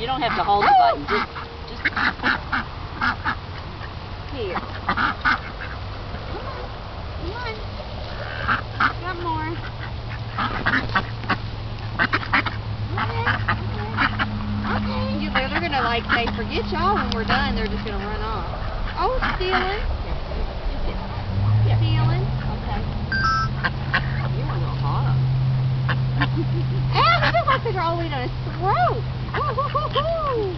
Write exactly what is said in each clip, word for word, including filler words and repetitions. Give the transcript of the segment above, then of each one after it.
You don't have to hold the button. Just, just here. Come on. Got more. Okay. Okay. You, they're gonna like say, "Forget y'all." When we're done, they're just gonna run off. Oh, stealing. Yeah. Stealing. Okay. You're a little hot. Ah, I feel like they're all the way down his throat. Woo, woo, woo, woo.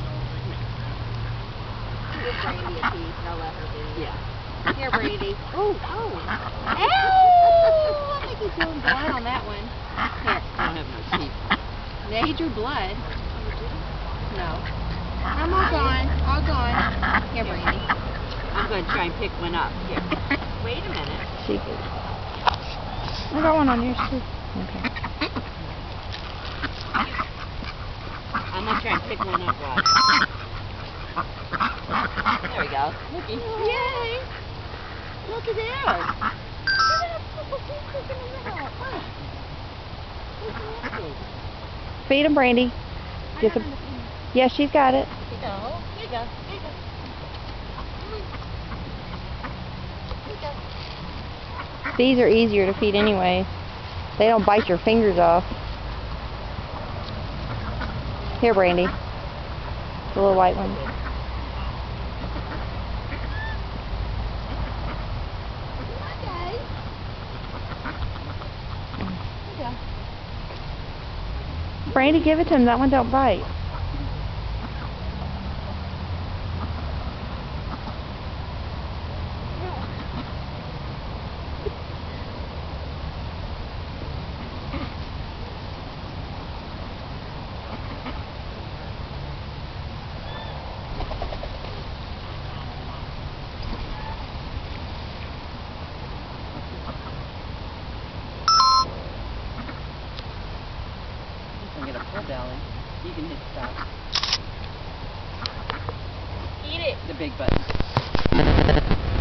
Give Brandi a piece. I'll let her be. Yeah. Here, Brandi. Oh, oh. Ow! I think he's doing blood on that one. Here. I don't have no teeth. Yeah, he drew blood. No. I'm all gone. All gone. Here, Brandi. I'm going to try and pick one up. Here. Wait a minute. She could. I got one on yours too. Okay. I'm going to try and pick one up, Rod. There we go. Looky. Yay! Look at there. Feed him, Brandi. Get the. Yeah, she's got it. Here you go. Here you go. Here you go. Here you go. These are easier to feed anyway. They don't bite your fingers off. Here, Brandi. The little white one. Brandi, give it to him. That one don't bite. Get a full belly. You can hit stop. Eat it. The big button.